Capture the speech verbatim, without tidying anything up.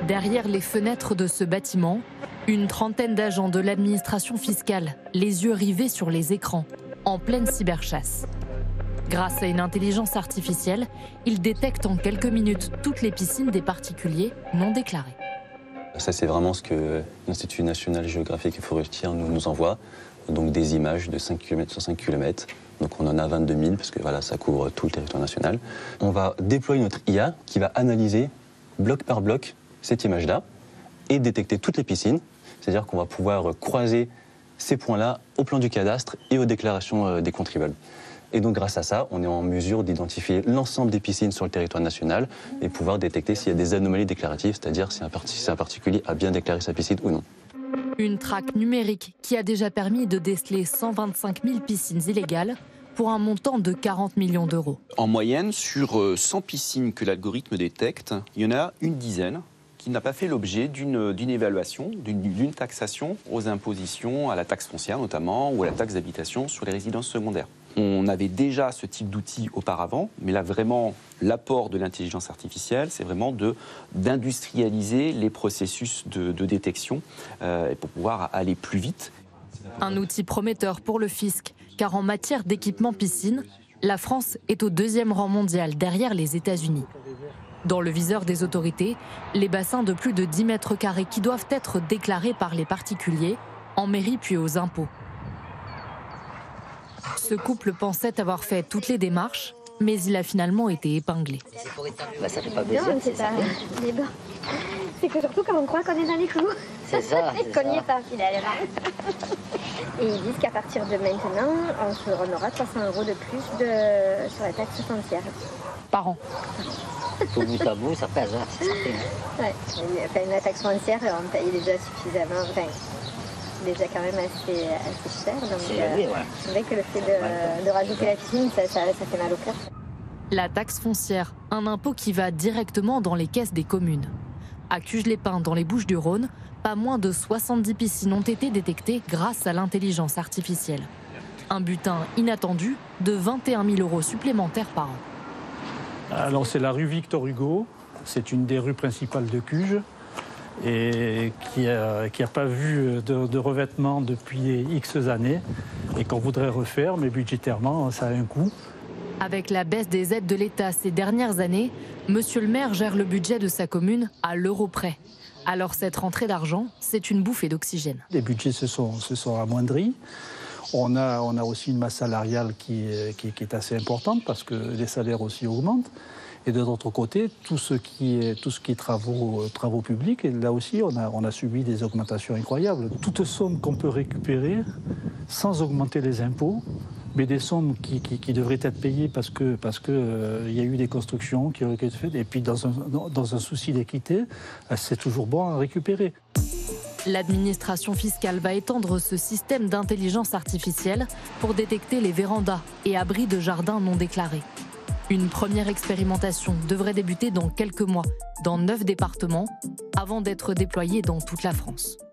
Derrière les fenêtres de ce bâtiment, une trentaine d'agents de l'administration fiscale, les yeux rivés sur les écrans, en pleine cyberchasse. Grâce à une intelligence artificielle, ils détectent en quelques minutes toutes les piscines des particuliers non déclarées. Ça, c'est vraiment ce que l'Institut national géographique et forestier nous, nous envoie, donc des images de cinq kilomètres sur cinq kilomètres. Donc on en a vingt-deux mille, parce que voilà, ça couvre tout le territoire national. On va déployer notre I A qui va analyser bloc par bloc cette image-là et détecter toutes les piscines. C'est-à-dire qu'on va pouvoir croiser ces points-là au plan du cadastre et aux déclarations des contribuables. Et donc grâce à ça, on est en mesure d'identifier l'ensemble des piscines sur le territoire national et pouvoir détecter s'il y a des anomalies déclaratives, c'est-à-dire si un, si un particulier a bien déclaré sa piscine ou non. Une traque numérique qui a déjà permis de déceler cent vingt-cinq mille piscines illégales pour un montant de quarante millions d'euros. En moyenne, sur cent piscines que l'algorithme détecte, il y en a une dizaine qui n'a pas fait l'objet d'une d'une évaluation, d'une taxation aux impositions, à la taxe foncière notamment, ou à la taxe d'habitation sur les résidences secondaires. On avait déjà ce type d'outils auparavant, mais là vraiment l'apport de l'intelligence artificielle, c'est vraiment de d'industrialiser les processus de, de détection euh, pour pouvoir aller plus vite. Un outil prometteur pour le fisc, car en matière d'équipement piscine, la France est au deuxième rang mondial derrière les États-Unis. Dans le viseur des autorités, les bassins de plus de dix mètres carrés qui doivent être déclarés par les particuliers, en mairie puis aux impôts. Ce couple pensait avoir fait toutes les démarches, mais il a finalement été épinglé. Bah, ça fait pas plaisir, non, c'est ça. C'est que surtout quand on croit qu'on est dans les clous. C'est ça. Qu'on n'y est pas finalement. Et ils disent qu'à partir de maintenant, on, se, on aura trois cents euros de plus de, sur la taxe foncière. Par an. Au bout à bout, ça pèse, hein, c'est certain. Ouais, enfin, la taxe foncière, on paye déjà suffisamment. Enfin, déjà quand même assez, assez cher. Donc c'est euh, ouais. vrai que le fait de, ouais. de rajouter la piscine, ça, ça, ça fait mal au cœur. La taxe foncière, un impôt qui va directement dans les caisses des communes. À Cuges-les-Pins, dans les Bouches-du-Rhône, pas moins de soixante-dix piscines ont été détectées grâce à l'intelligence artificielle. Un butin inattendu de vingt et un mille euros supplémentaires par an. Alors c'est la rue Victor Hugo, c'est une des rues principales de Cuges et qui n'a qui a pas vu de, de revêtement depuis X années et qu'on voudrait refaire, mais budgétairement ça a un coût. Avec la baisse des aides de l'État ces dernières années, Monsieur le maire gère le budget de sa commune à l'euro près. Alors cette rentrée d'argent, c'est une bouffée d'oxygène. Les budgets se sont, se sont amoindris. On a, on a aussi une masse salariale qui, qui, qui est assez importante parce que les salaires aussi augmentent. Et de l'autre côté, tout ce qui est, tout ce qui est travaux, travaux publics, et là aussi, on a, on a subi des augmentations incroyables. Toute somme qu'on peut récupérer sans augmenter les impôts, mais des sommes qui, qui, qui devraient être payées parce que parce que euh, y a eu des constructions qui ont été faites. Et puis dans un, dans un souci d'équité, c'est toujours bon à récupérer. L'administration fiscale va étendre ce système d'intelligence artificielle pour détecter les vérandas et abris de jardins non déclarés. Une première expérimentation devrait débuter dans quelques mois, dans neuf départements, avant d'être déployée dans toute la France.